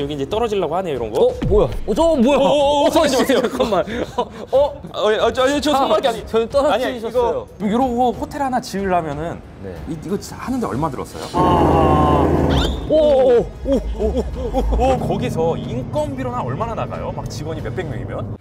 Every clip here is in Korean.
여기 이제 떨어지려고 하네요, 이런 거. 뭐야? 저 뭐야? 하지 마세요. 잠깐만. 저 손밖에 아니. 저는 떨어뜨리셨어요. 이런 거 호텔 하나 지으려면은 네. 이거 진짜 하는데 얼마 들었어요? 거기서 인건비로는 얼마나 나가요? 막 직원이 몇백 명이면?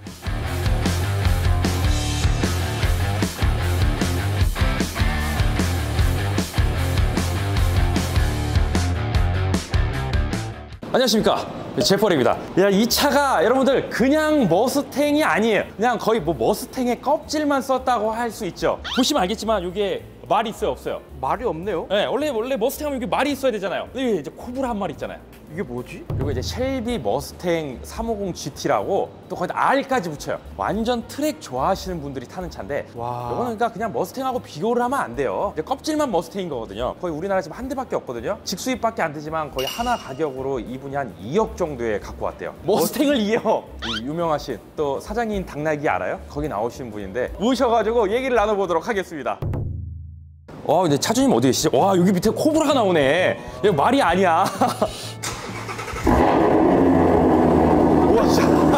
안녕하십니까, 제펄입니다. 야, 이 차가 여러분들 그냥 머스탱이 아니에요. 그냥 거의 뭐 머스탱의 껍질만 썼다고 할 수 있죠. 보시면 알겠지만 이게 말이 있어요, 없어요? 말이 없네요. 네, 원래 머스탱 하면 이게 말이 있어야 되잖아요. 근데 이제 코브라 한 마리 있잖아요. 이게 뭐지? 그리고 이제 쉘비 머스탱 350 GT라고 또 거기다 R까지 붙여요. 완전 트랙 좋아하시는 분들이 타는 차인데, 와. 이거는 그러니까 그냥 머스탱하고 비교를 하면 안 돼요. 이제 껍질만 머스탱인 거거든요. 거의 우리나라에 지금 한 대밖에 없거든요. 직수입밖에 안 되지만 거의 하나 가격으로 이분이 한 2억 정도에 갖고 왔대요. 머스탱을 2억! 이 유명하신 또 사장님 당나귀 알아요? 거기 나오신 분인데 모셔가지고 얘기를 나눠보도록 하겠습니다. 와, 근데 차주님 어디 계시죠? 와, 여기 밑에 코브라가 나오네. 이거 말이 아니야. 우와, 진짜.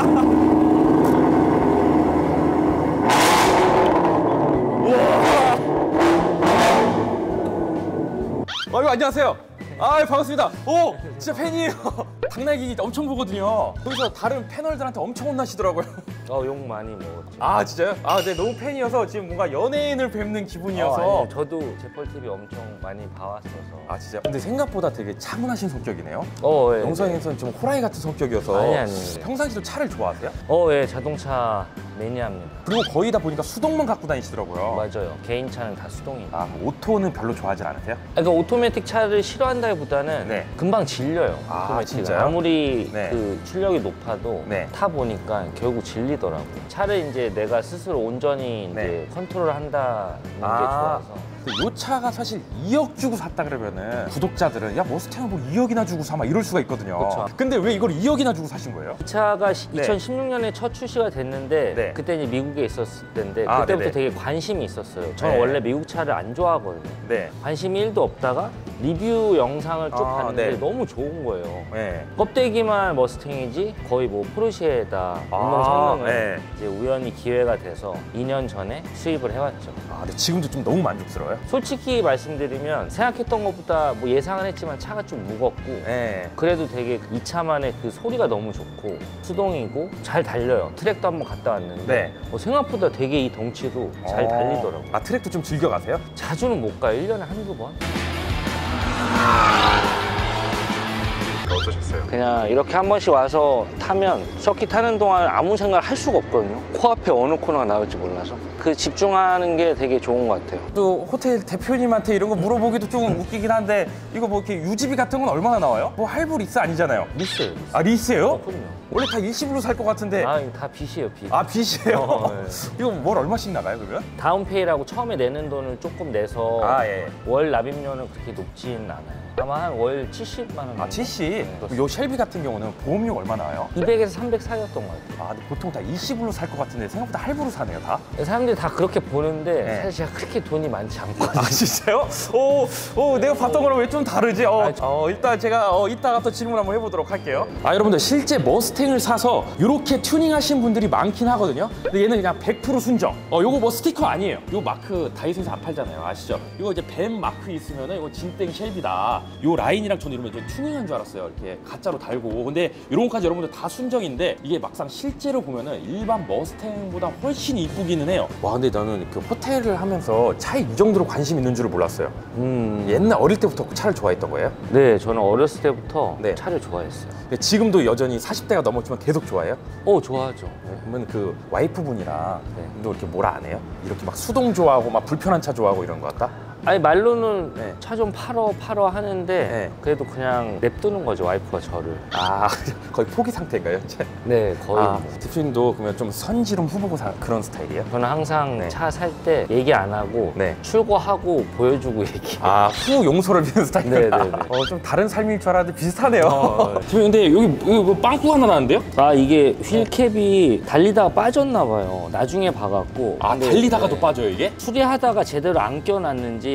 우와. 아이고, 안녕하세요. 아, 반갑습니다. 오, 진짜 팬이에요. 당나귀 엄청 보거든요. 거기서 다른 패널들한테 엄청 혼나시더라고요. 욕 많이 먹었죠. 아, 진짜요? 아, 네, 너무 팬이어서 지금 뭔가 연예인을 뵙는 기분이어서. 아니요, 저도 제펄TV 엄청 많이 봐왔어서. 아, 진짜? 근데 생각보다 되게 차분하신 성격이네요. 예. 영상에서는 좀 호랑이 같은 성격이어서. 아니. 평상시도 차를 좋아하세요? 예, 자동차 매니아입니다. 그리고 거의 다 보니까 수동만 갖고 다니시더라고요. 맞아요. 개인 차는 다 수동이에요. 아, 오토는 별로 좋아하지 않으세요? 그러니까 오토매틱 차를 싫어한다기보다는 네. 금방 질려요. 아, 오토매틱은. 진짜요? 아무리 네. 그 출력이 높아도 네. 타 보니까 결국 질리더라고요. 차를 이제 내가 스스로 온전히 네. 이제 컨트롤한다는 게 아. 좋아서. 이 차가 사실 2억 주고 샀다 그러면은 구독자들은 야, 머스탱을 뭐 2억이나 주고 사 막 이럴 수가 있거든요. 그쵸. 근데 왜 이걸 2억이나 주고 사신 거예요? 이 차가 네. 2016년에 첫 출시가 됐는데 네. 그때 이제 미국에 있었을 때인데 아, 그때부터 네네. 되게 관심이 있었어요. 저는 네. 원래 미국 차를 안 좋아하거든요. 네. 관심이 1도 없다가 리뷰 영상을 쭉 아, 봤는데 네. 너무 좋은 거예요. 네. 껍데기만 머스탱이지 거의 뭐 포르쉐에다 운동 성능을 네. 이제 우연히 기회가 돼서 2년 전에 수입을 해왔죠. 아, 근데 지금도 좀 너무 만족스러워요? 솔직히 말씀드리면 생각했던 것보다 뭐 예상은 했지만 차가 좀 무겁고 네. 그래도 되게 이 차만의 그 소리가 너무 좋고 수동이고 잘 달려요. 트랙도 한번 갔다 왔는데 네. 생각보다 되게 이 덩치로 잘 달리더라고요. 아, 트랙도 좀 즐겨 가세요? 자주는 못 가요. 1년에 한두 번. 어떠셨어요? 그냥 이렇게 한 번씩 와서 타면 서킷 타는 동안 아무 생각을 할 수가 없거든요. 코앞에 어느 코너가 나올지 몰라서 그 집중하는 게 되게 좋은 것 같아요. 또 호텔 대표님한테 이런 거 물어보기도 조금 웃기긴 한데 이거 뭐 이렇게 유지비 같은 건 얼마나 나와요? 뭐 할부 리스 아니잖아요. 리스예요. 아, 리스예요? 그럼요. 원래 다 일시불로 살 것 같은데. 이거 다 빚이에요, 빚. 아, 빚이에요? 네. 이거 뭘 얼마씩 나가요, 그러면? 다운페이라고 처음에 내는 돈을 조금 내서 아, 예. 월 납입료는 그렇게 높지는 않아요. 아마 한 월 70만 원. 아, 70? 네, 요 쉘비 같은 경우는 보험료 얼마 나와요? 200에서 300 사이였던 것 같아요. 아, 근데 보통 다 일시불로 살 것 같은데 생각보다 할부로 사네요, 다? 사람들이 다 그렇게 보는데 네. 사실 제가 그렇게 돈이 많지 않거든요. 아, 진짜요? 내가 봤던 거랑 왜 좀 다르지? 일단 제가 이따가 또 질문 한번 해보도록 할게요. 아, 여러분들 실제 머스탱을 사서 이렇게 튜닝하신 분들이 많긴 하거든요. 근데 얘는 그냥 100% 순정. 요거 뭐 스티커 아니에요. 요 마크 다이소에서 안 팔잖아요, 아시죠? 이거 이제 뱀 마크 있으면은 이거 진땡 쉘비다. 요 라인이랑 저는 이러면 이제 튜닝한 줄 알았어요. 이렇게 가짜로 달고. 근데 이런 것까지 여러분들 다 순정인데 이게 막상 실제로 보면은 일반 머스탱보다 훨씬 이쁘기는 해요. 와, 근데 나는 그 호텔을 하면서 차에 이 정도로 관심 있는 줄을 몰랐어요. 옛날 어릴 때부터 차를 좋아했던 거예요? 네, 저는 어렸을 때부터 네. 차를 좋아했어요. 근데 지금도 여전히 40대가 넘었지만 계속 좋아해요? 좋아하죠. 그러면 그 와이프분이랑 네. 또 이렇게 뭐라 안 해요? 이렇게 막 수동 좋아하고 막 불편한 차 좋아하고 이런 거 같다? 아니 말로는 네. 차 좀 팔어 하는데 네. 그래도 그냥 냅두는 거죠, 와이프가 저를. 아, 거의 포기 상태인가요? 네, 거의 아, 뭐. 대표님도 그러면 좀 선지름 후보고 그런 스타일이에요? 저는 항상 네. 차 살 때 얘기 안 하고 네. 출고하고 보여주고 얘기해요. 아, 후 용서를 비는 스타일이구나. 네네네. 좀 다른 삶일 줄 알았는데 비슷하네요. 대표님 근데 여기 뭐 빵꾸 하나 나는데요? 이게 휠캡이 달리다가 빠졌나 봐요. 나중에 봐갖고. 아, 근데 달리다가도 빠져요, 이게? 수리하다가 제대로 안 껴놨는지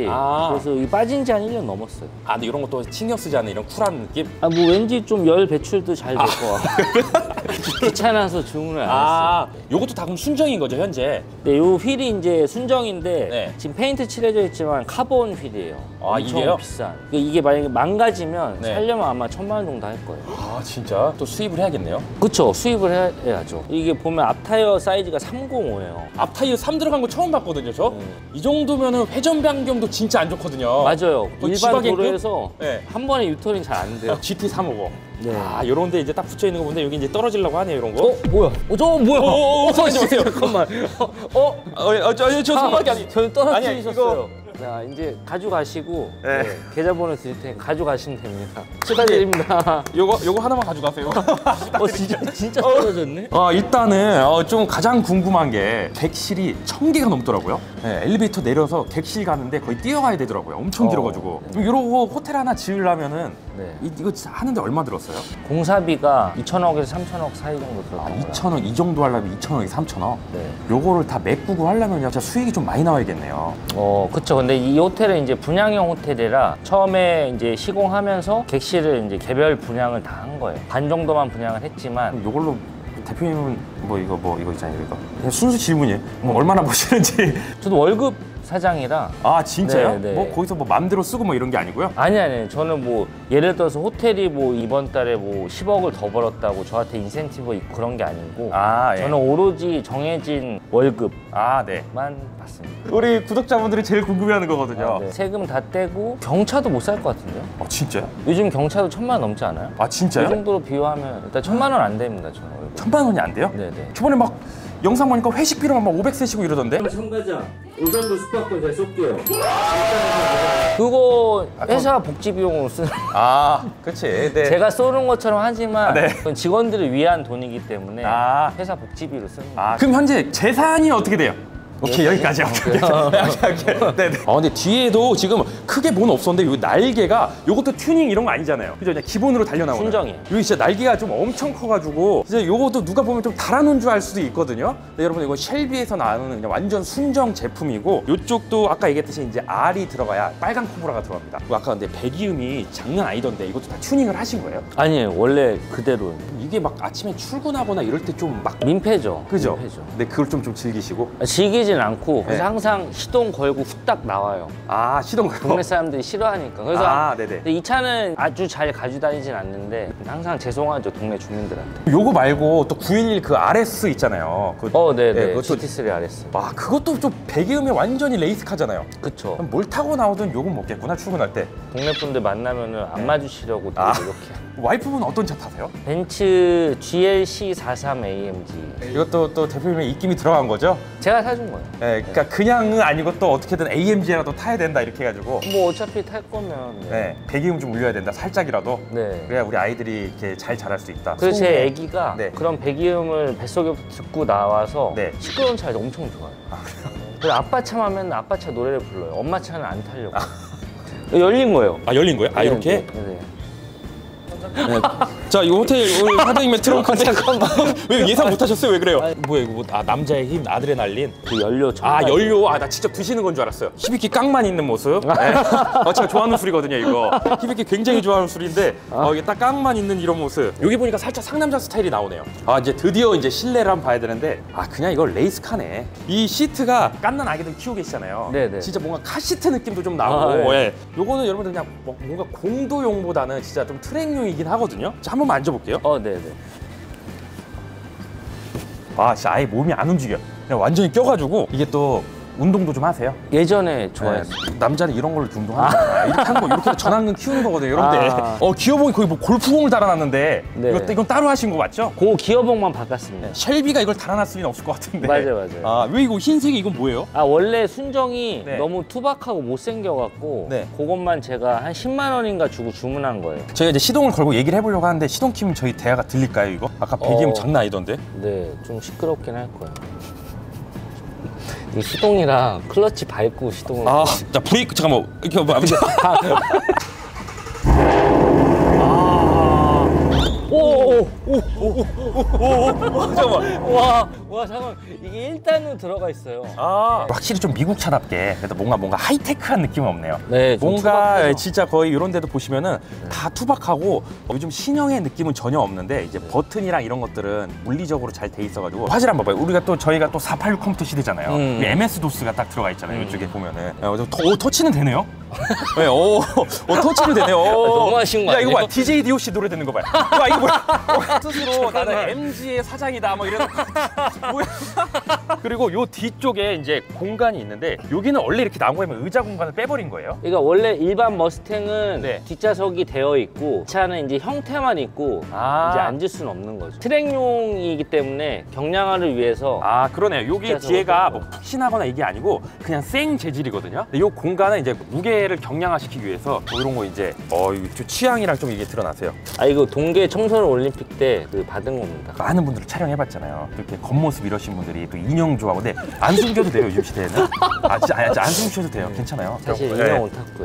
쿨하지. 그래서 이 빠진 지 한 1년 넘었어요. 아, 근데 이런 것도 신경 쓰지 않는 이런 쿨한 느낌? 뭐 왠지 좀 열 배출도 잘 될 것 같고. 귀찮아서 주문을 안 했어요. 요것도 다 그럼 순정인 거죠, 현재? 네, 요 휠이 이제 순정인데 네. 지금 페인트 칠해져 있지만 카본 휠이에요. 아, 엄청 이게요? 비싼. 이게 만약에 망가지면 네. 살려면 아마 1,000만 원 정도 할 거예요. 아, 진짜? 또 수입을 해야겠네요. 그쵸, 수입을 해야죠. 이게 보면 앞타이어 사이즈가 305예요. 앞 타이어 3 들어간 거 처음 봤거든요, 저? 이 정도면은 회전 변경도 진짜 안 좋거든요. 맞아요. 거의 일반 지바겐급? 도로에서 네. 한 번에 유턴이 잘 안 돼요. GT 350. 네. 아, 요런 데 이제 딱 붙여 있는 거 보는데 여기 이제 떨어지려고 하네요, 이런 거. 뭐야? 저 뭐야? 잠깐만. 잠깐만. 저 손밖에 아니. 저 떨어뜨리셨어요. 아니야, 이거. 자, 이제 가져가시고 네. 계좌번호 드릴 테니까 가져가시면 됩니다. 축하드립니다. 요거 하나만 가져가세요. 진짜 떨어졌네. 일단은 좀 가장 궁금한 게 객실이 1000개가 넘더라고요. 네, 엘리베이터 내려서 객실 가는데 거의 뛰어가야 되더라고요. 엄청 길어가지고. 그럼 요거 호텔 하나 지으려면은 네. 이거 진짜 하는데 얼마 들었어요? 공사비가 2천억에서 3천억 사이 정도 들었던 거예요. 2천억 이 정도 하려면 2천억에 3천억. 네. 요거를 다 메꾸고 하려면 진짜 수익이 좀 많이 나와야겠네요. 그쵸. 근데 이 호텔은 이제 분양형 호텔이라 처음에 이제 시공하면서 객실을 이제 개별 분양을 다 한 거예요. 반 정도만 분양을 했지만 그럼 요걸로 대표님은 이거 있잖아요, 이거. 그냥 순수 질문이에요. 뭐 얼마나 버시는지. 저도 월급 사장이라. 아, 진짜요? 네, 네. 뭐 거기서 뭐 맘대로 쓰고 뭐 이런 게 아니고요? 아니 저는 뭐 예를 들어서 호텔이 뭐 이번 달에 뭐 10억을 더 벌었다고 저한테 인센티브 있고 그런 게 아니고 예. 저는 오로지 정해진 월급만 네. 받습니다. 우리 구독자분들이 제일 궁금해하는 거거든요. 네. 세금 다 떼고 경차도 못 살 것 같은데요? 진짜요? 요즘 경차도 1,000만 원 넘지 않아요? 아, 진짜요? 이 정도로 비유하면 일단 1,000만 원 안 됩니다, 저는 월급. 1000만 원이 안 돼요? 네네. 저번에 막 영상 보니까 회식 비로만 막 500 쓰시고 이러던데? 청과장 오산도 숙박권 제가 쏠게요. 그거 회사 복지 비용으로 쓰는 그치. 네. 제가 쏘는 것처럼 하지만 네. 그건 직원들을 위한 돈이기 때문에 회사 복지비로 쓰는 거예요. 그럼 현재 재산이 어떻게 돼요? 오케이, 여기까지. 오케이. 네. 근데 뒤에도 지금 크게 뭐는 없었는데 요 날개가 요것도 튜닝 이런 거 아니잖아요. 그죠? 그냥 기본으로 달려 나오는. 순정이에요. 여기 진짜 날개가 좀 엄청 커가지고 진짜 요것도 누가 보면 좀 달아놓은 줄 알 수도 있거든요. 근데 여러분 이거 쉘비에서 나오는 그냥 완전 순정 제품이고 요쪽도 아까 얘기했듯이 이제 R이 들어가야 빨간 코브라가 들어갑니다. 그리고 아까 근데 배기음이 장난 아니던데 이것도 다 튜닝을 하신 거예요? 아니에요, 원래 그대로. 이게 막 아침에 출근하거나 이럴 때 좀 막 민폐죠. 그죠? 민폐죠. 근데 그걸 좀 즐기시고. 즐기진 않고 그래서 네. 항상 시동 걸고 후딱 나와요. 시동 걸고. 동네 사람들이 싫어하니까. 그래서 네네. 근데 이 차는 아주 잘 가지고 다니진 않는데 항상 죄송하죠, 동네 주민들한테. 요거 말고 또 911 그 RS 있잖아요. 네네. 그것도 GT3 RS. 그것도 좀 배기음이 완전히 레이스카잖아요. 그쵸. 그럼 뭘 타고 나오든 요건 먹겠구나, 출근할 때. 동네 분들 만나면은 안 맞으시려고 되게 이렇게. 와이프분 어떤 차 타세요? 벤츠 GLC 43 AMG. 이것도 또 대표님의 입김이 들어간 거죠? 제가 사준 거예요. 네, 그러니까 그냥은 아니고 또 어떻게든 AMG라도 타야 된다 이렇게 해가지고. 뭐 어차피 탈 거면. 네, 배기음 좀 울려야 된다, 살짝이라도. 네. 그래야 우리 아이들이 이렇게 잘 자랄 수 있다. 그래서 제 소음에. 애기가 네. 그런 배기음을 뱃속에 듣고 나와서 네. 시끄러운 차를 엄청 좋아해요. 그래서 아빠 차만 맨날 아빠 차 노래를 불러요. 엄마 차는 안 타려고. 열린 거예요. 열린 거예요? 네, 이렇게? 네. 네. 자, 이 호텔 오늘 사장님의 트렁크인데 잠깐만. 왜 예상 못 하셨어요? 왜 그래요? 뭐야 이거 남자의 힘, 아드레날린. 그 연료 연료. 나 직접 드시는 건 줄 알았어요. 히비키 깡만 있는 모습. 네. 제가 좋아하는 술이거든요, 이거. 히비키 굉장히 좋아하는 술인데 이게 딱 깡만 있는 이런 모습. 여기 보니까 살짝 상남자 스타일이 나오네요. 이제 드디어 이제 실내를 한번 봐야 되는데 그냥 이거 레이스카네. 이 시트가 깐난 아기들 키우고 계시잖아요. 네네. 진짜 뭔가 카시트 느낌도 좀 나고. 네. 요거는 여러분들 그냥 뭔가 공도용보다는 진짜 좀 트랙용이긴 하거든요. 자, 한번 만져볼게요. 네네. 진짜 아예 몸이 안 움직여. 그냥 완전히 껴가지고 이게 또 운동도 좀 하세요? 예전에 좋아했어요. 남자는 이런 걸로 운동하는 거야. 이렇게 하는 거, 이렇게 전완근 키우는 거거든요. 이런데 기어봉이 거의 뭐 골프공을 달아놨는데 네. 이건 따로 하신 거 맞죠? 그 기어봉만 바꿨습니다. 쉘비가 이걸 달아놨을 리는 없을 것 같은데. 맞아요. 왜 이거 흰색이 이건 뭐예요? 원래 순정이 네. 너무 투박하고 못생겨갖고 네. 그것만 제가 한 10만 원인가 주고 주문한 거예요. 저희가 이제 시동을 걸고 얘기를 해보려고 하는데 시동 키면 저희 대화가 들릴까요, 이거? 아까 배기음 장난 아니던데? 네, 좀 시끄럽긴 할 거예요. 이 시동이랑 클러치 밟고 시동을. 자, 브레이크 잠깐만. 이렇게 오. 잠깐만. 와 잠깐 이게 1단으로 들어가 있어요. 아, 확실히 좀 미국 차답게 그래도 뭔가 하이테크한 느낌은 없네요. 네, 좀 뭔가 투박하죠. 진짜 거의 이런 데도 보시면은 다 투박하고 요즘 신형의 느낌은 전혀 없는데 이제 버튼이랑 이런 것들은 물리적으로 잘 돼 있어가지고 화질 한번 봐봐요. 저희가 또 486 컴퓨터 시대잖아요. MS 도스가 딱 들어가 있잖아요. 이쪽에 보면은. 터치는 되네요. 네, 터치는 되네요. 너무 하신 거 야, 이거 봐. 아니에요? DJ DOC 노래 듣는 거 봐요. 와, 이거 뭐야? 스스로 나는 MG의 사장이다 뭐 이런 뭐야? 그리고 요 뒤쪽에 이제 공간이 있는데 여기는 원래 이렇게 나온 거면 의자 공간을 빼버린 거예요? 그러니까 원래 일반 머스탱은 네. 뒷좌석이 되어 있고 차는 이제 형태만 있고 이제 앉을 수는 없는 거죠. 트랙용이기 때문에 경량화를 위해서 아, 그러네요. 여기 뒷좌석을 뒤에가 빼는 뭐 푹신하거나 이게 아니고 그냥 생 재질이거든요. 근데 요 공간은 이제 무게를 경량화시키기 위해서 뭐 이런 거 이제 이거 취향이랑 좀 이게 드러나세요. 아 이거 동계 청소년 올림픽 때 그 받은 겁니다. 많은 분들 촬영해봤잖아요. 이렇게 겉모습 이러신 분들이 또 인형 좋아하고 근데 안 숨겨도 돼요, 요즘 시대에는. 진짜 안 숨겨도 돼요. 괜찮아요. 사실 네. 인형 오타쿠요.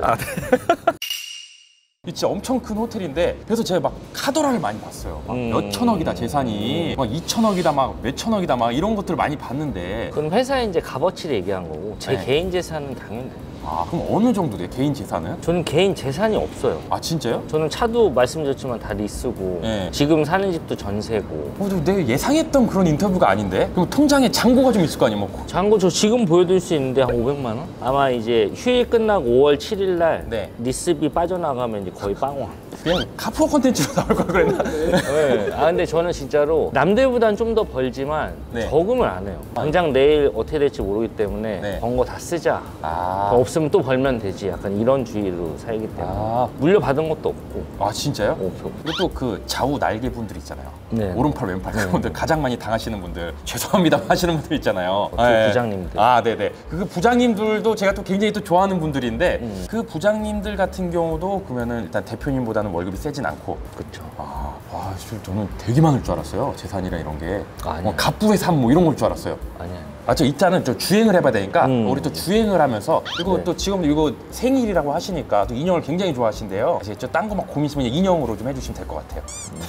진짜 엄청 큰 호텔인데 그래서 제가 막 카더라를 많이 봤어요. 막 몇천억이다 재산이, 막 2천억이다 막 몇천억이다 막 이런 것들을 많이 봤는데 그럼 회사에 이제 값어치를 얘기한 거고 제 네. 개인 재산은 당연히 그럼 어느 정도 돼요, 개인 재산은? 저는 개인 재산이 없어요. 아, 진짜요? 저는 차도 말씀드렸지만 다 리스고 네. 지금 사는 집도 전세고 내가 예상했던 그런 인터뷰가 아닌데? 그럼 통장에 잔고가 좀 있을 거 아니에요? 뭐. 잔고 저 지금 보여드릴 수 있는데 한 500만 원? 아마 이제 휴일 끝나고 5월 7일 날 네. 리스비 빠져나가면 이제 거의 빵원. 그냥 카푸어 컨텐츠로 나올 걸 그랬나? 네. 근데 저는 진짜로 남들보단 좀 더 벌지만 네. 저금을 안 해요. 당장 내일 어떻게 될지 모르기 때문에 네. 번 거 다 쓰자. 아. 더 없으면 또 벌면 되지. 약간 이런 주의로 살기 때문에 물려받은 것도 없고. 아, 진짜요? 없어. 그리고 또 그 좌우 날개 분들 있잖아요. 네. 오른팔 왼팔 그분들 가장 많이 당하시는 분들 죄송합니다 하시는 분들 있잖아요. 그 부장님들. 네네. 그 부장님들도 제가 또 굉장히 또 좋아하는 분들인데 그 부장님들 같은 경우도 그러면은 일단 대표님보다는 월급이 세진 않고. 그렇죠. 저는 되게 많을 줄 알았어요. 재산이랑 이런 게. 아니요. 갑부의 삶 뭐 이런 걸 줄 알았어요. 아니야. 저 이따는 저 주행을 해봐야 되니까 우리 또 주행을 하면서 그리고 네. 또 지금 이거 생일이라고 하시니까 또 인형을 굉장히 좋아하신대요. 아시겠죠? 딴 거 막 고민 있으면 인형으로 좀 해주시면 될 것 같아요.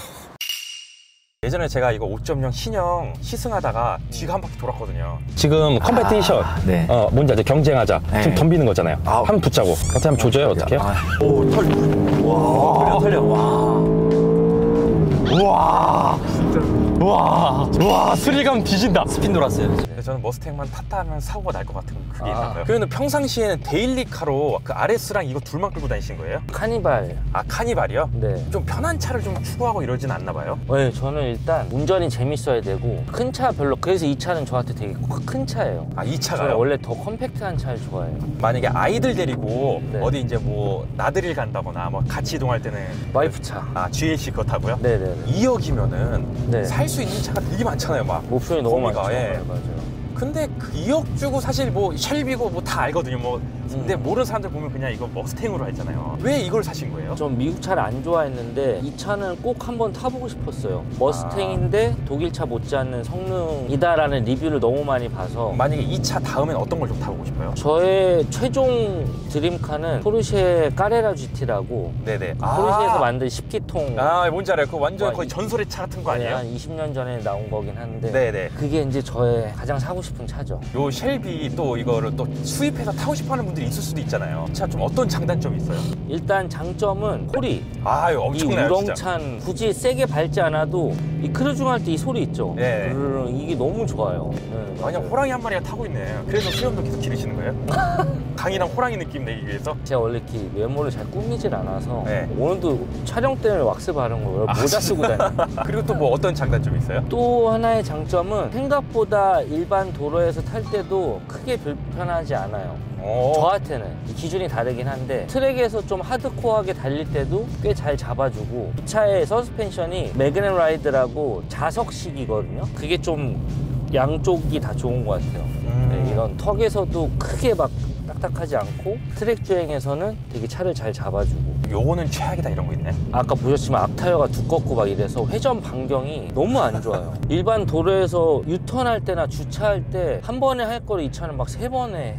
예전에 제가 이거 5.0 신형 시승하다가 뒤가 한 바퀴 돌았거든요. 지금 컴페티션, 네. 뭔지 알죠? 경쟁하자. 네. 지금 덤비는 거잖아요. 한번 붙자고. 어떻게 하면 조져요? 어떻게 해요? 오, 털려. 우와. 우와, 스릴감 뒤진다. 스핀 돌았어요. 저는 머스탱만 탔다 하면 사고가 날 것 같은 그게 있나 봐요. 그러면 평상시에는 데일리카로 그 RS랑 이거 둘만 끌고 다니신 거예요? 카니발. 카니발이요? 네. 좀 편한 차를 좀 추구하고 이러진 않나 봐요? 네, 저는 일단 운전이 재밌어야 되고 큰 차 별로. 그래서 이 차는 저한테 되게 큰 차예요. 이 저는 차가요? 원래 더 컴팩트한 차를 좋아해요. 만약에 아이들 데리고 네. 어디 이제 뭐 나들이를 간다거나 뭐 같이 이동할 때는 와이프 차. GLC 그거 타고요? 네네네. 2억이면은 네. 살 수 있는 차가 되게 많잖아요, 막. 옵션이 너무 거기가, 많죠. 예. 네, 맞아요. 근데 그 2억 주고 사실 뭐 쉘비고 뭐 다 알거든요. 뭐 근데 모르는 사람들 보면 그냥 이거 머스탱으로 했잖아요. 왜 이걸 사신 거예요? 전 미국 차를 안 좋아했는데 이 차는 꼭 한번 타보고 싶었어요. 머스탱인데 독일차 못지않는 성능이다라는 리뷰를 너무 많이 봐서. 만약에 이 차 다음엔 어떤 걸 좀 타보고 싶어요? 저의 최종 드림카는 포르쉐 까레라 GT라고 네네. 포르쉐에서 만든 10기통. 뭔지 알아요. 그거 완전 와, 거의 전설의 차 같은 거 네, 아니에요? 한 20년 전에 나온 거긴 한데 네네. 그게 이제 저의 가장 사고 싶은 차죠. 요 쉘비 또 이거를 또 수입해서 타고 싶어하는 분들이 있을 수도 있잖아요. 이 차 좀 어떤 장단점이 있어요? 일단 장점은 소리. 이거 이 엄청나요, 진짜. 우렁찬 굳이 세게 밟지 않아도 이 크루징 할 때 이 소리 있죠. 네. 그르르 이게 너무 좋아요. 네, 그냥 호랑이 한 마리가 타고 있네. 그래서 수염도 계속 기르시는 거예요? 강이랑 호랑이 느낌 내기 위해서? 제가 원래 이렇게 외모를 잘 꾸미질 않아서 네. 오늘도 촬영 때문에 왁스 바른 거예요. 모자 쓰고 다녀요. 그리고 또 뭐 어떤 장단점이 있어요? 또 하나의 장점은 생각보다 일반 도로에서 탈 때도 크게 불편하지 않아요. 저한테는 기준이 다르긴 한데 트랙에서 좀 하드코어하게 달릴 때도 꽤 잘 잡아주고 이 차의 서스펜션이 매그넷 라이드라고 자석식이거든요. 그게 좀 양쪽이 다 좋은 것 같아요. 네, 이런 턱에서도 크게 막 딱딱하지 않고 트랙 주행에서는 되게 차를 잘 잡아주고. 요거는 최악이다 이런 거 있네. 아까 보셨지만 앞타이어가 두껍고 막 이래서 회전 반경이 너무 안 좋아요. 일반 도로에서 유턴할 때나 주차할 때 한 번에 할 거를 이 차는 막 3번에 해요.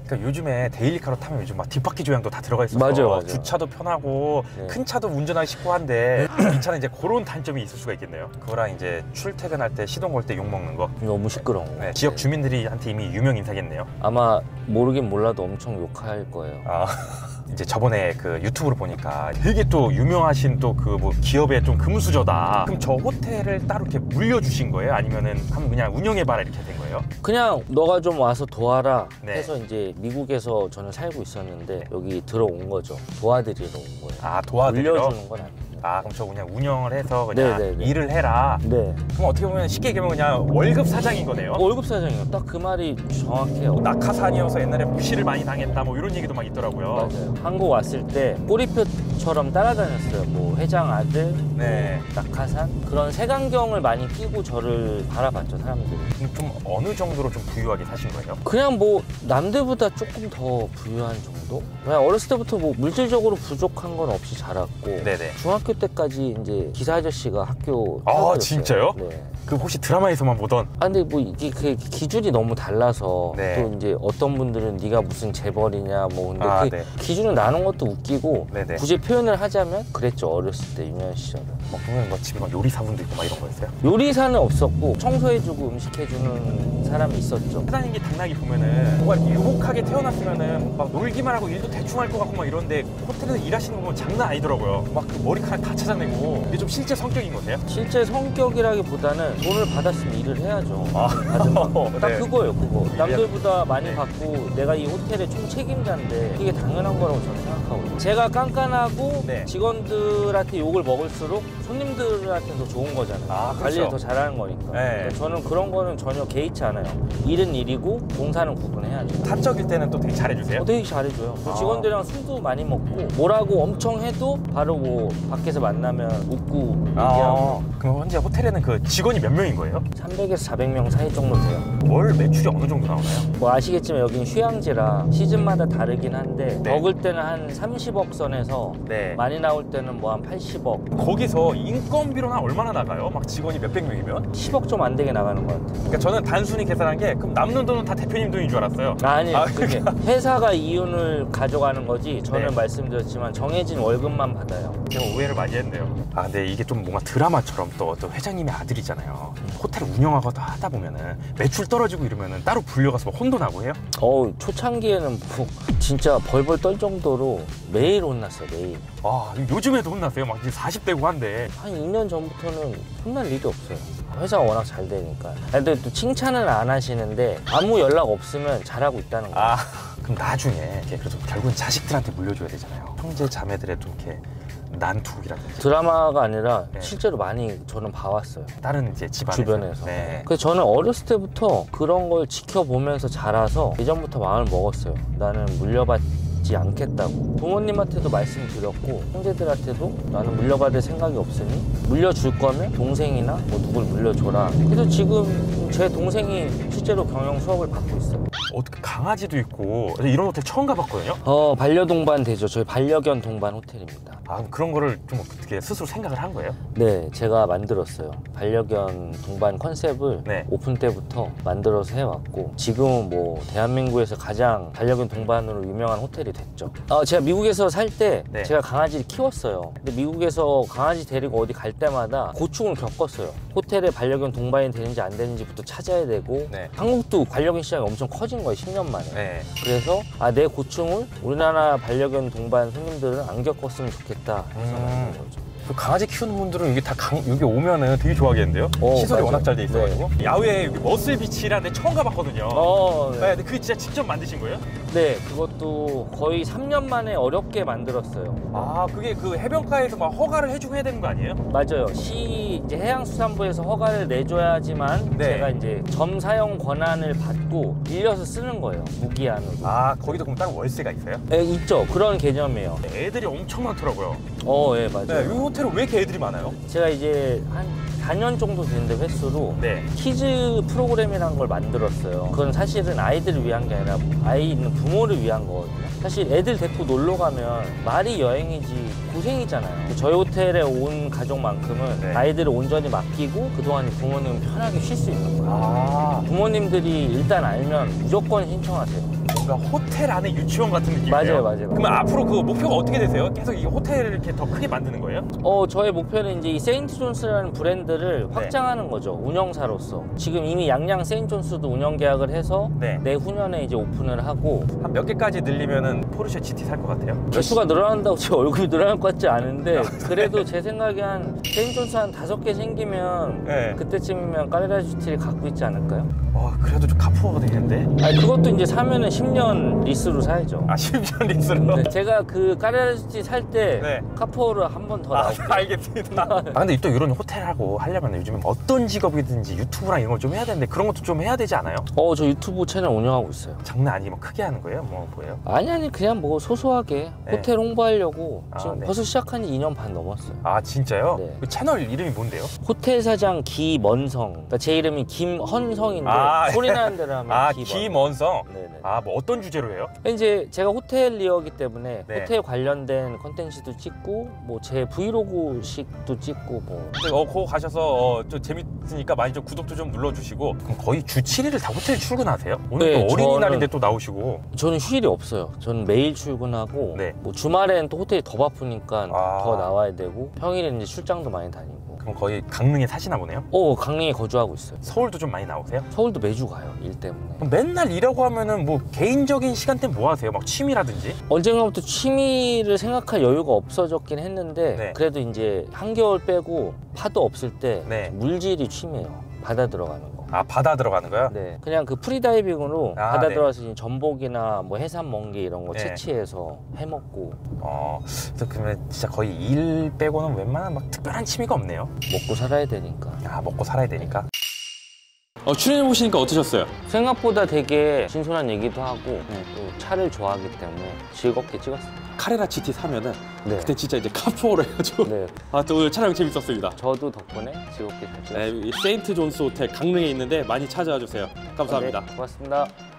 그러니까 요즘에 데일리카로 타면 요즘 막 뒷바퀴 조향도 다 들어가 있어서 맞아요. 주차도 편하고 네. 큰 차도 운전하기 쉽고 한데 이 차는 이제 그런 단점이 있을 수가 있겠네요. 그거랑 이제 출퇴근할 때 시동 걸 때 욕 먹는 거. 너무 시끄러운 거. 네, 지역 주민들이한테 이미 유명 인사겠네요. 아마 모르긴 몰라도 엄청 욕할 거예요. 아. 이제 저번에 그 유튜브로 보니까 되게 또 유명하신 또 그 뭐 기업의 좀 금수저다. 그럼 저 호텔을 따로 이렇게 물려주신 거예요? 아니면은 한번 그냥 운영해봐라 이렇게 된 거예요? 그냥 너가 좀 와서 도와라 네. 해서 이제 미국에서 저는 살고 있었는데 여기 들어온 거죠. 도와드리러 온 거예요. 아, 도와드리러? 물려주는 건 아니에요. 아, 그럼 저 그냥 운영을 해서 그냥 네네네. 일을 해라. 네. 그럼 어떻게 보면 쉽게 얘기하면 그냥 월급 사장인 거네요. 월급 사장이요. 딱 그 말이 정확해요. 낙하산이어서 옛날에 무시를 많이 당했다 뭐 이런 얘기도 막 있더라고요. 맞아요. 한국 왔을 때 꼬리표처럼 따라다녔어요. 뭐 회장 아들, 네. 뭐 낙하산 그런 색안경을 많이 끼고 저를 바라봤죠 사람들이. 그럼 좀 어느 정도로 좀 부유하게 사신 거예요? 그냥 뭐 남들보다 조금 더 부유한 정도? 그냥 어렸을 때부터 뭐 물질적으로 부족한 건 없이 자랐고 네네. 중학교 때까지 이제 기사 아저씨가 학교 아, 태워드렸어요. 진짜요? 네. 그 혹시 드라마에서만 보던 아 근데 뭐 이게 그 기준이 너무 달라서 네. 또 이제 어떤 분들은 네가 무슨 재벌이냐 뭐 근데 아, 그 네. 기준을 나눈 것도 웃기고 네네. 굳이 표현을 하자면 그랬죠 어렸을 때 유년 시절은. 뭐 보면 뭐 집에 막 요리사분도 있고 막 이런 거였어요? 요리사는 없었고 청소해주고 음식해주는 사람이 있었죠. 사장님이 당나귀 보면은 뭔가 이렇게 유복하게 태어났으면은 막 놀기만 하고 일도 대충 할 것 같고 막 이런데 호텔에서 일하시는 거 보면 장난 아니더라고요. 막 그 머리카락 다 찾아내고 이게 좀 실제 성격인 거세요? 실제 성격이라기보다는 돈을 받았으면 일을 해야죠. 아. 받은 만큼. 딱 네. 그거예요, 그거. 남들보다 많이 네. 받고 내가 이 호텔의 총책임자인데 그게 당연한 거라고 저는 생각하거든요. 제가 깐깐하고 네. 직원들한테 욕을 먹을수록 손님들한테 더 좋은 거잖아요. 아, 그렇죠. 관리를 더 잘하는 거니까. 네. 그러니까 저는 그런 거는 전혀 개의치 않아요. 일은 일이고 봉사는 구분해야죠. 사적일 때는 또 되게 잘해주세요? 되게 잘해줘요. 아. 직원들이랑 술도 많이 먹고 뭐라고 엄청 해도 바로 뭐 밖에서 만나면 웃고 얘기하고 그럼 현재 호텔에는 그 직원이 몇 명인 거예요? 300에서 400명 사이 정도 돼요. 월 매출이 어느 정도 나오나요? 뭐 아시겠지만 여기는 휴양지라 시즌마다 다르긴 한데 네. 먹을 때는 한 30억 선에서 네. 많이 나올 때는 뭐 한 80억, 거기서 인건비로는 얼마나 나가요? 막 직원이 몇백 명이면? 10억 좀 안 되게 나가는 것 같아요. 그러니까 저는 단순히 계산한 게 그럼 남는 돈은 다 대표님 돈인 줄 알았어요. 아니에요. 아, 그게 회사가 이윤을 가져가는 거지 저는 네. 말씀드렸지만 정해진 월급만 받아요. 제가 오해를 많이 했네요. 아, 근데 이게 좀 뭔가 드라마처럼 또 회장님의 아들이잖아요. 호텔 운영하고 하다 보면은 매출 떨어지고 이러면은 따로 불려가서 막 혼돈하고 해요? 초창기에는 뭐 진짜 벌벌 떨 정도로 매일 혼났어요, 매일. 아, 요즘에도 혼나세요? 막 이제 40대고 한데. 한 2년 전부터는 혼날 일이 없어요. 회사가 워낙 잘 되니까. 근데 또 칭찬은 안 하시는데 아무 연락 없으면 잘하고 있다는 거예요. 아, 그럼 나중에 이렇게 그래서 결국은 자식들한테 물려줘야 되잖아요. 형제 자매들의 좀 이렇게 난투라든지 드라마가 아니라 네. 실제로 많이 저는 봐왔어요. 다른 이제 집안에서. 주변에서. 네. 그래서 저는 어렸을 때부터 그런 걸 지켜보면서 자라서 예전부터 마음을 먹었어요. 나는 물려받지 않겠다고. 부모님한테도 말씀드렸고 형제들한테도 나는 물려받을 생각이 없으니 물려줄 거면 동생이나 뭐 누굴 물려줘라. 그래서 지금 제 동생이 실제로 경영 수업을 받고 있어요. 어떻게 강아지도 있고 이런 호텔 처음 가봤거든요. 반려동반 되죠. 저희 반려견 동반 호텔입니다. 아, 그럼 그런 거를 좀 어떻게 스스로 생각을 한 거예요? 네, 제가 만들었어요. 반려견 동반 컨셉을 네. 오픈 때부터 만들어서 해왔고 지금은 뭐 대한민국에서 가장 반려견 동반으로 유명한 호텔이 됐죠. 제가 미국에서 살 때 네. 제가 강아지를 키웠어요. 근데 미국에서 강아지 데리고 어디 갈 때마다 고충을 겪었어요. 호텔에 반려견 동반이 되는지 안 되는지부터 찾아야 되고 네. 한국도 반려견 시장이 엄청 커진 거예요, 10년 만에. 네. 그래서 내 고충을 우리나라 반려견 동반 손님들은 안 겪었으면 좋겠다 해서 만든 거죠. 그 강아지 키우는 분들은 여기 다 여기 오면은 되게 좋아하겠는데요? 시설이 맞아요. 워낙 잘 돼 있어가지고. 야외에 여기 머슬 비치라는 데 처음 가봤거든요. 네. 네, 근데 그게 진짜 직접 만드신 거예요? 네, 그것도 거의 3년 만에 어렵게 만들었어요. 아, 그게 그 해변가에서 막 허가를 해주고 해야 되는 거 아니에요? 맞아요. 이제 해양수산부에서 허가를 내줘야지만 네. 제가 이제 점 사용 권한을 받고 빌려서 쓰는 거예요. 무기한으로. 아, 거기도 그럼 따로 월세가 있어요? 네, 있죠. 그런 개념이에요. 애들이 엄청 많더라고요. 네, 맞아요. 네, 이 호텔은 왜 이렇게 애들이 많아요? 제가 이제 한 4년 정도 됐는데 횟수로 네. 키즈 프로그램이라는 걸 만들었어요. 그건 사실은 아이들을 위한 게 아니라 아이 있는 부모를 위한 거거든요. 사실 애들 데리고 놀러 가면 말이 여행이지 고생이잖아요. 저희 호텔에 온 가족만큼은 네. 아이들을 온전히 맡기고 그동안 부모님은 편하게 쉴 수 있는 거예요. 아, 부모님들이 일단 알면 무조건 신청하세요. 뭔가 호텔 안에 유치원 같은 느낌이에요. 맞아요. 그러면 앞으로 그 목표가 어떻게 되세요? 계속 이 호텔을 이렇게 더 크게 만드는 거예요? 저의 목표는 이제 이 세인트존스라는 브랜드를 확장하는 거죠. 운영사로서. 지금 이미 양양 세인트존스도 운영 계약을 해서 내후년에 이제 오픈을 하고. 한 몇 개까지 늘리면은 포르쉐 GT 살 것 같아요? 개수가 늘어난다고 제 얼굴이 늘어날 것 같지 않은데 그래도 제 생각에 한 세인트존스 한 5개 생기면 그때쯤이면 까레라 GT를 갖고 있지 않을까요? 그래도 좀 카푸어가 되겠는데? 아니 그것도 이제 사면은 10년 리스로 사야죠. 10년 리스로? 네, 제가 그 까레라 GT 살 때 카푸어를 한 번 더 나올게요. 알겠습니다. 근데 또 이런 호텔하고 하려면 요즘에 어떤 직업이든지 유튜브랑 이런 걸 좀 해야 되는데 그런 것도 좀 해야 되지 않아요? 저 유튜브 채널 운영하고 있어요. 장난 아니면 크게 하는 거예요? 뭐예요? 아니 그냥 뭐 소소하게 호텔 홍보하려고 지금 벌써 시작한 지 2년 반 넘었어요. 아 진짜요? 네. 그 채널 이름이 뭔데요? 호텔 사장 김원성. 그러니까 제 이름이 김헌성인데 소리 나는 대로 하면 김원성. 네네. 뭐 어떤 주제로 해요? 이제 제가 호텔리어기 때문에 호텔 관련된 컨텐츠도 찍고 뭐 제 브이로그식도 찍고 뭐. 그거 가셔서 좀 재밌으니까 많이 좀 구독도 좀 눌러주시고. 그럼 거의 주 7일을 다 호텔 출근하세요? 오늘 또 어린이날인데 또 나오시고. 저는 휴일이 없어요. 저는 매일 출근하고 뭐 주말에는 또 호텔이 더 바쁘니까 더 나와야 되고 평일에는 이제 출장도 많이 다니고. 그럼 거의 강릉에 사시나 보네요? 강릉에 거주하고 있어요. 서울도 좀 많이 나오세요? 서울도 매주 가요, 일 때문에. 그럼 맨날 일하고 하면은 뭐 개인적인 시간 때 뭐 하세요? 막 취미라든지? 언젠가부터 취미를 생각할 여유가 없어졌긴 했는데 그래도 이제 한겨울 빼고 파도 없을 때 물질이 취미예요. 바다 들어가는 거. 바다 들어가는 거요? 네. 그냥 그 프리다이빙으로 바다 들어가서 이제 전복이나 뭐 해산 멍게 이런 거 채취해서 해먹고. 그래서 그러면 진짜 거의 일 빼고는 웬만한 막 특별한 취미가 없네요. 먹고 살아야 되니까. 먹고 살아야 되니까. 출연해 보시니까 어떠셨어요? 생각보다 되게 신선한 얘기도 하고 또 차를 좋아하기 때문에 즐겁게 찍었습니다. 카레라 GT 사면은 그때 진짜 이제 카푸어로 해가지고 또 오늘 촬영 재밌었습니다. 저도 덕분에 즐겁게 잘 찍었습니다. 세인트 존스 호텔 강릉에 있는데 많이 찾아와 주세요. 감사합니다. 고맙습니다.